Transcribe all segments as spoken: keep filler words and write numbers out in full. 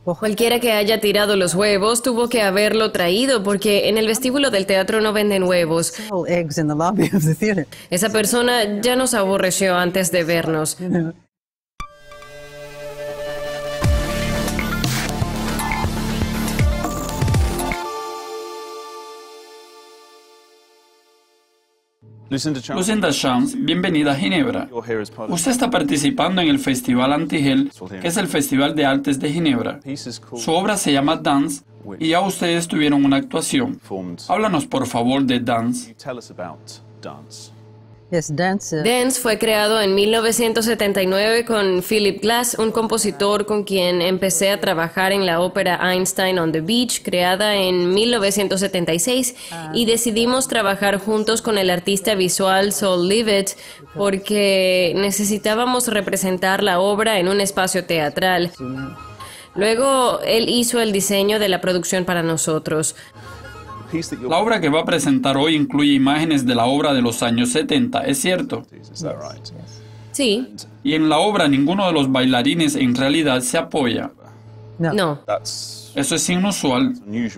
Cualquiera que haya tirado los huevos tuvo que haberlo traído porque en el vestíbulo del teatro no venden huevos. Esa persona ya nos aborreció antes de vernos. Lucinda Chance, bienvenida a Ginebra. Usted está participando en el Festival Antigel, que es el Festival de Artes de Ginebra. Su obra se llama Dance y ya ustedes tuvieron una actuación. Háblanos por favor de Dance. Dance fue creado en mil novecientos setenta y nueve con Philip Glass, un compositor con quien empecé a trabajar en la ópera Einstein on the Beach, creada en mil novecientos setenta y seis, y decidimos trabajar juntos con el artista visual Sol Levitt porque necesitábamos representar la obra en un espacio teatral. Luego, él hizo el diseño de la producción para nosotros. La obra que va a presentar hoy incluye imágenes de la obra de los años setenta, ¿es cierto? Sí. Y en la obra ninguno de los bailarines en realidad se apoya. No. Eso es inusual.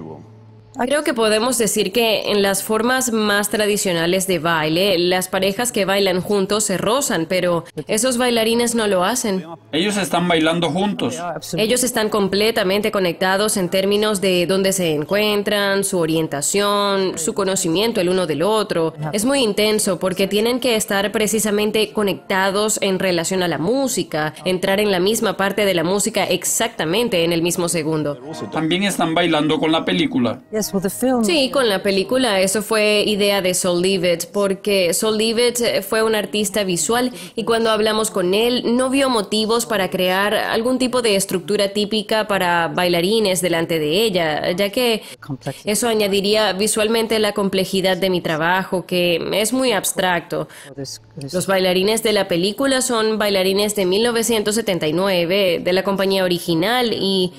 Creo que podemos decir que en las formas más tradicionales de baile, las parejas que bailan juntos se rozan, pero esos bailarines no lo hacen. Ellos están bailando juntos. Ellos están completamente conectados en términos de dónde se encuentran, su orientación, su conocimiento el uno del otro. Es muy intenso porque tienen que estar precisamente conectados en relación a la música, entrar en la misma parte de la música exactamente en el mismo segundo. También están bailando con la película. Sí, con la película. Eso fue idea de Sol Levitt, porque Sol Levitt fue un artista visual y cuando hablamos con él no vio motivos para crear algún tipo de estructura típica para bailarines delante de ella, ya que eso añadiría visualmente la complejidad de mi trabajo, que es muy abstracto. Los bailarines de la película son bailarines de mil novecientos setenta y nueve, de la compañía original, y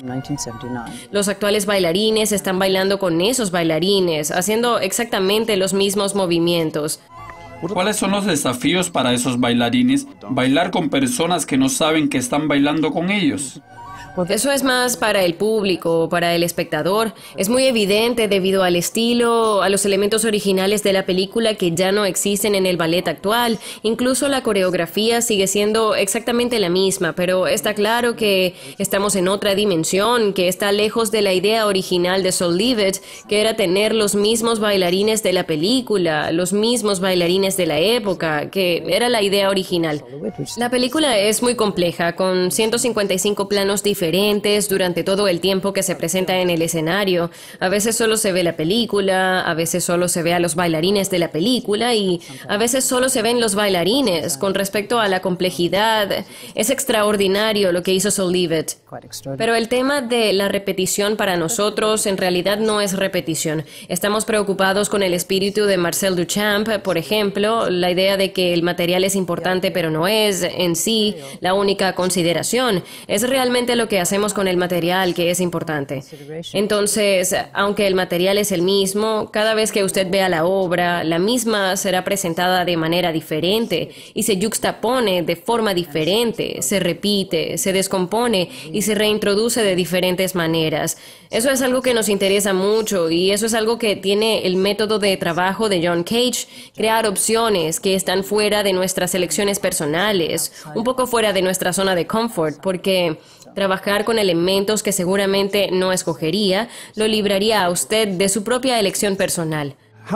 los actuales bailarines están bailando con esos bailarines, haciendo exactamente los mismos movimientos. ¿Cuáles son los desafíos para esos bailarines? Bailar con personas que no saben que están bailando con ellos. Eso es más para el público, para el espectador. Es muy evidente debido al estilo, a los elementos originales de la película que ya no existen en el ballet actual. Incluso la coreografía sigue siendo exactamente la misma, pero está claro que estamos en otra dimensión, que está lejos de la idea original de Sol Levitt, que era tener los mismos bailarines de la película, los mismos bailarines de la época, que era la idea original. La película es muy compleja, con ciento cincuenta y cinco planos diferentes durante todo el tiempo que se presenta en el escenario. A veces solo se ve la película, a veces solo se ve a los bailarines de la película y a veces solo se ven los bailarines. Con respecto a la complejidad, es extraordinario lo que hizo Sol Levitt. Pero el tema de la repetición para nosotros en realidad no es repetición. Estamos preocupados con el espíritu de Marcel Duchamp, por ejemplo, la idea de que el material es importante pero no es en sí la única consideración. Es realmente lo que hacemos con el material que es importante. Entonces, aunque el material es el mismo, cada vez que usted vea la obra, la misma será presentada de manera diferente y se yuxtapone de forma diferente, se repite, se descompone y se reintroduce de diferentes maneras. Eso es algo que nos interesa mucho y eso es algo que tiene el método de trabajo de John Cage, crear opciones que están fuera de nuestras elecciones personales, un poco fuera de nuestra zona de confort, porque trabajar con elementos que seguramente no escogería lo libraría a usted de su propia elección personal.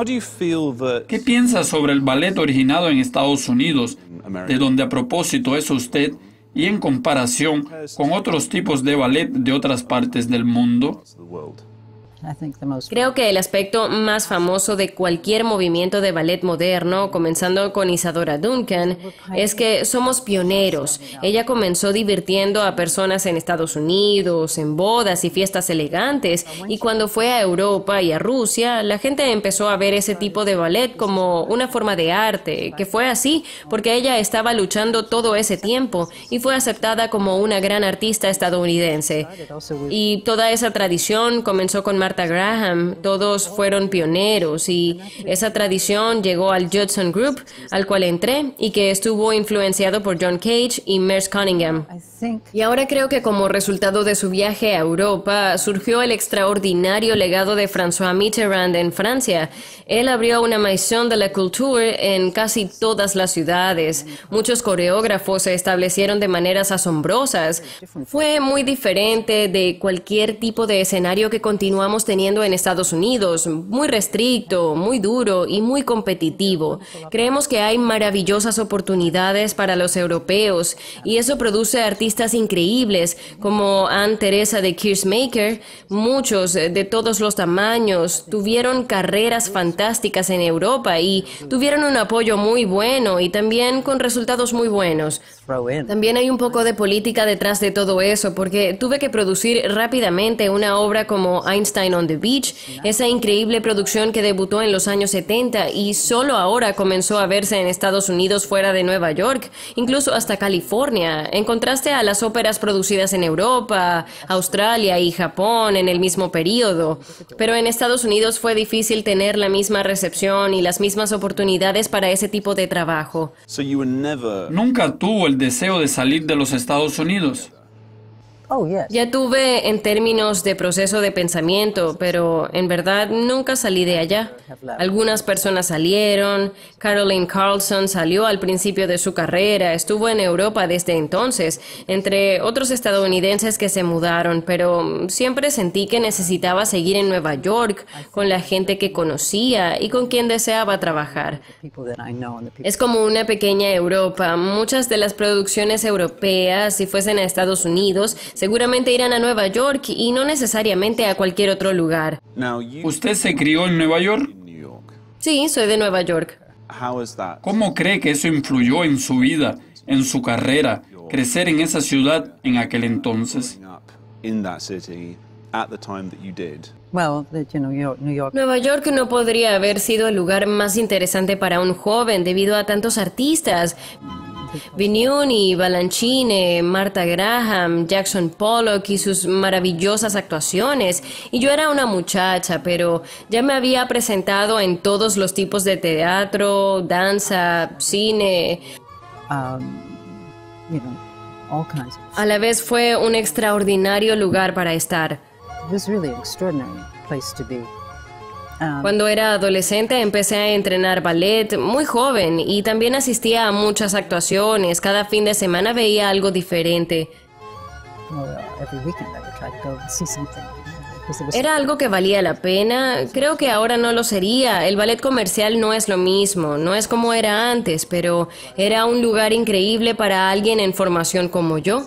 ¿Qué piensa sobre el ballet originado en Estados Unidos, de donde a propósito es usted, y en comparación con otros tipos de ballet de otras partes del mundo? Creo que el aspecto más famoso de cualquier movimiento de ballet moderno, comenzando con Isadora Duncan, es que somos pioneros. Ella comenzó divirtiendo a personas en Estados Unidos, en bodas y fiestas elegantes, y cuando fue a Europa y a Rusia, la gente empezó a ver ese tipo de ballet como una forma de arte, que fue así porque ella estaba luchando todo ese tiempo y fue aceptada como una gran artista estadounidense. Y toda esa tradición comenzó con Martha Martha Graham, todos fueron pioneros y esa tradición llegó al Judson Group, al cual entré y que estuvo influenciado por John Cage y Merce Cunningham. Y ahora creo que como resultado de su viaje a Europa surgió el extraordinario legado de François Mitterrand en Francia. Él abrió una Maison de la Culture en casi todas las ciudades. Muchos coreógrafos se establecieron de maneras asombrosas. Fue muy diferente de cualquier tipo de escenario que continuamos teniendo en Estados Unidos. Muy restricto, muy duro y muy competitivo. Creemos que hay maravillosas oportunidades para los europeos y eso produce artistas increíbles como Anne Teresa de Kersmaker. Muchos de todos los tamaños tuvieron carreras fantásticas en Europa y tuvieron un apoyo muy bueno y también con resultados muy buenos. También hay un poco de política detrás de todo eso, porque tuve que producir rápidamente una obra como Einstein on the Beach, esa increíble producción que debutó en los años setenta y solo ahora comenzó a verse en Estados Unidos fuera de Nueva York, incluso hasta California, en contraste a las óperas producidas en Europa, Australia y Japón en el mismo periodo. Pero en Estados Unidos fue difícil tener la misma recepción y las mismas oportunidades para ese tipo de trabajo. Nunca tuvo el deseo de salir de los Estados Unidos. Ya tuve en términos de proceso de pensamiento, pero en verdad nunca salí de allá. Algunas personas salieron, Caroline Carlson salió al principio de su carrera, estuvo en Europa desde entonces, entre otros estadounidenses que se mudaron, pero siempre sentí que necesitaba seguir en Nueva York, con la gente que conocía y con quien deseaba trabajar. Es como una pequeña Europa. Muchas de las producciones europeas, si fuesen a Estados Unidos, seguramente irán a Nueva York y no necesariamente a cualquier otro lugar. ¿Usted se crió en Nueva York? Sí, soy de Nueva York. ¿Cómo cree que eso influyó en su vida, en su carrera, crecer en esa ciudad en aquel entonces? Nueva York no podría haber sido el lugar más interesante para un joven debido a tantos artistas. Vignoni, Balanchine, Martha Graham, Jackson Pollock y sus maravillosas actuaciones. Y yo era una muchacha, pero ya me había presentado en todos los tipos de teatro, danza, cine. A la vez fue un extraordinario lugar para estar. Cuando era adolescente empecé a entrenar ballet muy joven y también asistía a muchas actuaciones. Cada fin de semana veía algo diferente. Era algo que valía la pena. Creo que ahora no lo sería. El ballet comercial no es lo mismo, no es como era antes, pero era un lugar increíble para alguien en formación como yo.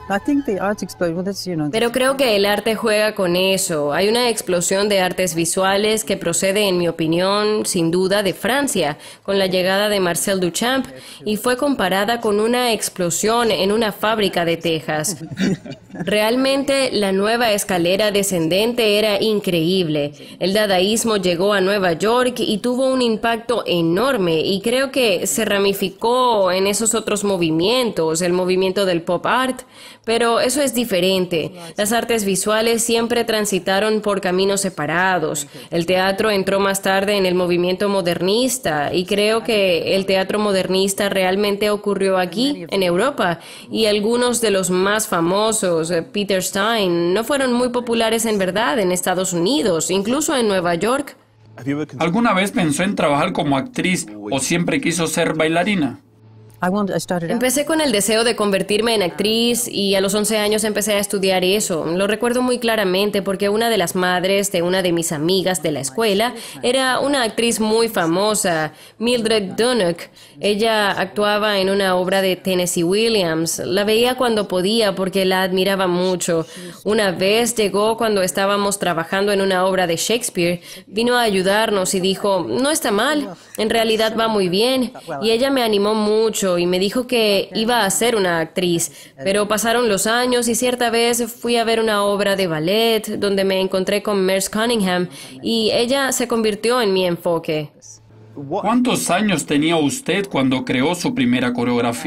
Pero creo que el arte juega con eso. Hay una explosión de artes visuales que procede, en mi opinión, sin duda, de Francia, con la llegada de Marcel Duchamp, y fue comparada con una explosión en una fábrica de Texas. Realmente, la nueva escalera descendente era increíble. El dadaísmo llegó a Nueva York y tuvo un impacto enorme, y creo que se ramificó en esos otros movimientos, el movimiento del pop art. Pero eso es diferente. Las artes visuales siempre transitaron por caminos separados. El teatro entró más tarde en el movimiento modernista y creo que el teatro modernista realmente ocurrió aquí, en Europa. Y algunos de los más famosos, Peter Stein, no fueron muy populares en verdad en Estados Unidos, incluso en Nueva York. ¿Alguna vez pensó en trabajar como actriz o siempre quiso ser bailarina? Empecé con el deseo de convertirme en actriz y a los once años empecé a estudiar eso. Lo recuerdo muy claramente porque una de las madres de una de mis amigas de la escuela era una actriz muy famosa, Mildred Dunnock. Ella actuaba en una obra de Tennessee Williams. La veía cuando podía porque la admiraba mucho. Una vez llegó cuando estábamos trabajando en una obra de Shakespeare, vino a ayudarnos y dijo, no está mal, en realidad va muy bien. Y ella me animó mucho y me dijo que iba a ser una actriz, pero pasaron los años y cierta vez fui a ver una obra de ballet donde me encontré con Merce Cunningham y ella se convirtió en mi enfoque. ¿Cuántos años tenía usted cuando creó su primera coreografía?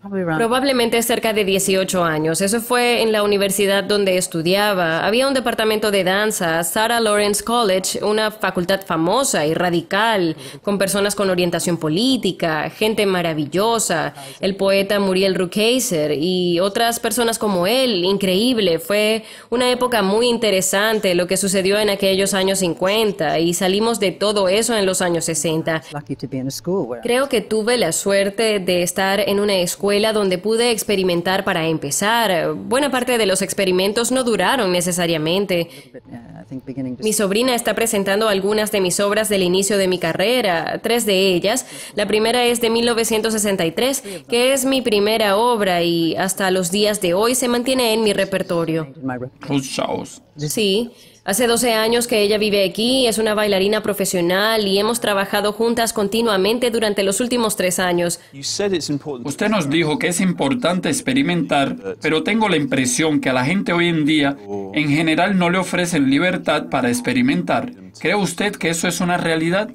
Probablemente cerca de dieciocho años. Eso fue en la universidad donde estudiaba. Había un departamento de danza, Sarah Lawrence College, una facultad famosa y radical, con personas con orientación política, gente maravillosa, el poeta Muriel Rukeyser y otras personas como él. Increíble. Fue una época muy interesante lo que sucedió en aquellos años cincuenta y salimos de todo eso en los años sesenta. Creo que tuve la suerte de estar en una escuela donde pude experimentar para empezar. Buena parte de los experimentos no duraron necesariamente. Mi sobrina está presentando algunas de mis obras del inicio de mi carrera, tres de ellas. La primera es de mil novecientos sesenta y tres, que es mi primera obra y hasta los días de hoy se mantiene en mi repertorio. Ruth Shaw's. Sí. Hace doce años que ella vive aquí, es una bailarina profesional y hemos trabajado juntas continuamente durante los últimos tres años. Usted nos dijo que es importante experimentar, pero tengo la impresión que a la gente hoy en día, en general, no le ofrecen libertad para experimentar. ¿Cree usted que eso es una realidad?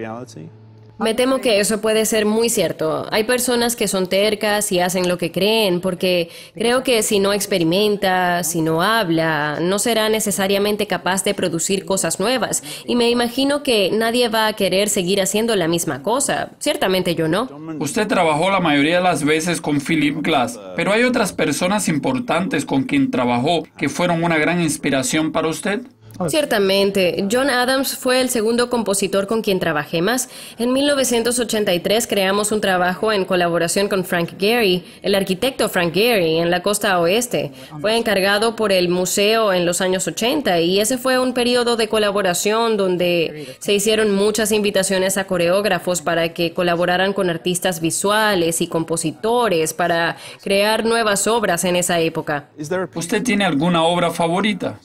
Me temo que eso puede ser muy cierto. Hay personas que son tercas y hacen lo que creen, porque creo que si no experimenta, si no habla, no será necesariamente capaz de producir cosas nuevas. Y me imagino que nadie va a querer seguir haciendo la misma cosa. Ciertamente yo no. Usted trabajó la mayoría de las veces con Philip Glass, pero hay otras personas importantes con quien trabajó que fueron una gran inspiración para usted. Ciertamente. John Adams fue el segundo compositor con quien trabajé más. En mil novecientos ochenta y tres creamos un trabajo en colaboración con Frank Gehry, el arquitecto Frank Gehry, en la costa oeste. Fue encargado por el museo en los años ochenta y ese fue un periodo de colaboración donde se hicieron muchas invitaciones a coreógrafos para que colaboraran con artistas visuales y compositores para crear nuevas obras en esa época. ¿Usted tiene alguna obra favorita?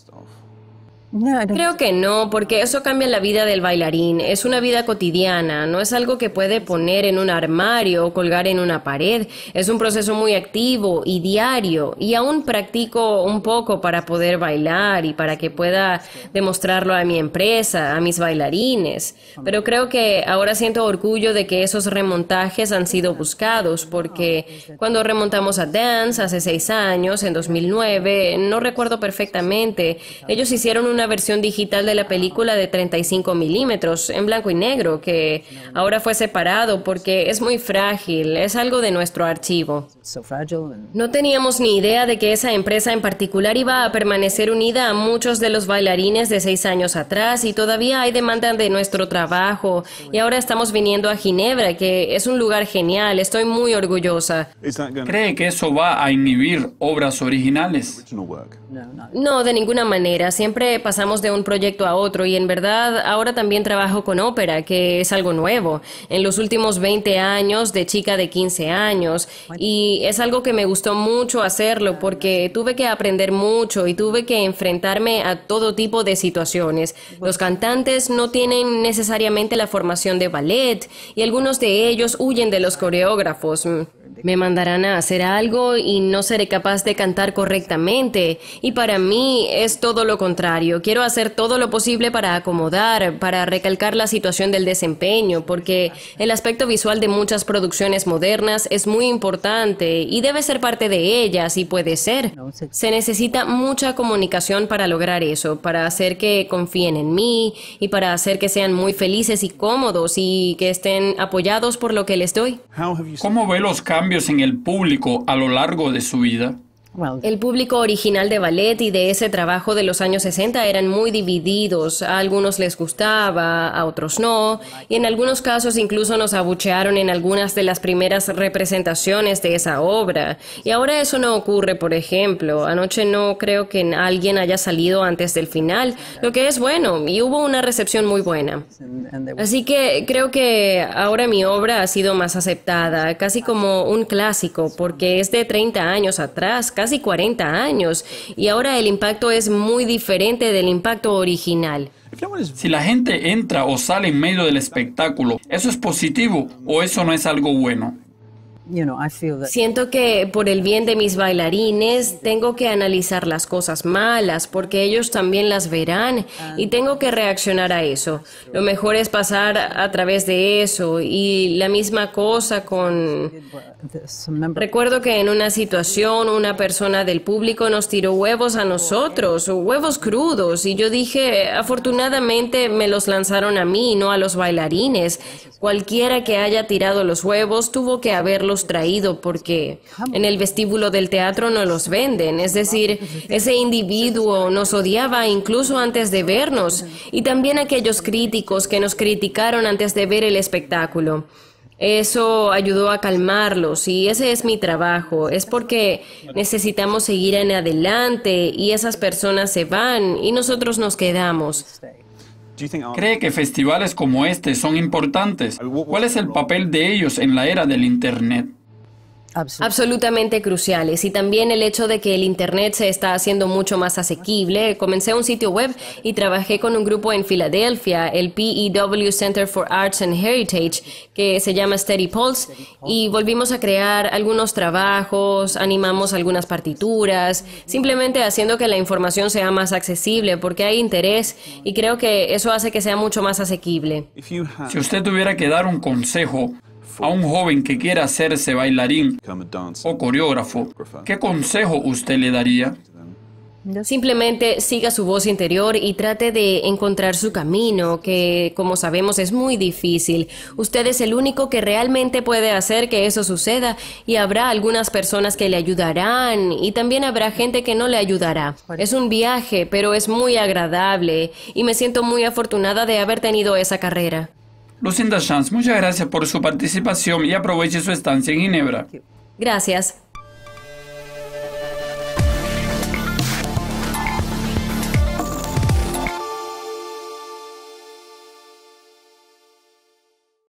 Creo que no, porque eso cambia la vida del bailarín. Es una vida cotidiana, no es algo que puede poner en un armario o colgar en una pared. Es un proceso muy activo y diario, y aún practico un poco para poder bailar y para que pueda demostrarlo a mi empresa, a mis bailarines. Pero creo que ahora siento orgullo de que esos remontajes han sido buscados, porque cuando remontamos a Dance hace seis años, en dos mil nueve, no recuerdo perfectamente, ellos hicieron una versión digital de la película de treinta y cinco milímetros en blanco y negro que ahora fue separado porque es muy frágil, es algo de nuestro archivo. No teníamos ni idea de que esa empresa en particular iba a permanecer unida a muchos de los bailarines de seis años atrás y todavía hay demanda de nuestro trabajo y ahora estamos viniendo a Ginebra, que es un lugar genial, estoy muy orgullosa. ¿Cree que eso va a inhibir obras originales? No, de ninguna manera. Siempre pasamos de un proyecto a otro y en verdad ahora también trabajo con ópera, que es algo nuevo. En los últimos veinte años, de chica de quince años, y es algo que me gustó mucho hacerlo porque tuve que aprender mucho y tuve que enfrentarme a todo tipo de situaciones. Los cantantes no tienen necesariamente la formación de ballet y algunos de ellos huyen de los coreógrafos. Me mandarán a hacer algo y no seré capaz de cantar correctamente. Y para mí es todo lo contrario. Quiero hacer todo lo posible para acomodar, para recalcar la situación del desempeño, porque el aspecto visual de muchas producciones modernas es muy importante y debe ser parte de ellas, y puede ser. Se necesita mucha comunicación para lograr eso, para hacer que confíen en mí y para hacer que sean muy felices y cómodos y que estén apoyados por lo que les doy. ¿Cómo ve los cambios en el público a lo largo de su vida? El público original de ballet y de ese trabajo de los años sesenta eran muy divididos. A algunos les gustaba, a otros no, y en algunos casos incluso nos abuchearon en algunas de las primeras representaciones de esa obra. Y ahora eso no ocurre, por ejemplo. Anoche no creo que alguien haya salido antes del final, lo que es bueno, y hubo una recepción muy buena. Así que creo que ahora mi obra ha sido más aceptada, casi como un clásico, porque es de treinta años atrás, casi cuarenta años, y ahora el impacto es muy diferente del impacto original. Si la gente entra o sale en medio del espectáculo, ¿eso es positivo o eso no es algo bueno? Siento que por el bien de mis bailarines tengo que analizar las cosas malas porque ellos también las verán y tengo que reaccionar a eso. Lo mejor es pasar a través de eso y la misma cosa con... Recuerdo que en una situación una persona del público nos tiró huevos a nosotros, huevos crudos, y yo dije, afortunadamente me los lanzaron a mí, no a los bailarines. Cualquiera que haya tirado los huevos tuvo que haberlos traído porque en el vestíbulo del teatro no los venden. Es decir, ese individuo nos odiaba incluso antes de vernos, y también aquellos críticos que nos criticaron antes de ver el espectáculo. Eso ayudó a calmarlos y ese es mi trabajo. Es porque necesitamos seguir en adelante y esas personas se van y nosotros nos quedamos. ¿Cree que festivales como este son importantes? ¿Cuál es el papel de ellos en la era del Internet? Absolutamente cruciales, y también el hecho de que el Internet se está haciendo mucho más asequible. Comencé un sitio web y trabajé con un grupo en Filadelfia, el P E W Center for Arts and Heritage, que se llama Steady Pulse, y volvimos a crear algunos trabajos, animamos algunas partituras, simplemente haciendo que la información sea más accesible porque hay interés, y creo que eso hace que sea mucho más asequible. Si usted tuviera que dar un consejo a un joven que quiera hacerse bailarín o coreógrafo, ¿qué consejo usted le daría? Simplemente siga su voz interior y trate de encontrar su camino, que, como sabemos, es muy difícil. Usted es el único que realmente puede hacer que eso suceda, y habrá algunas personas que le ayudarán y también habrá gente que no le ayudará. Es un viaje, pero es muy agradable y me siento muy afortunada de haber tenido esa carrera. Lucinda Shantz, muchas gracias por su participación y aproveche su estancia en Ginebra. Gracias.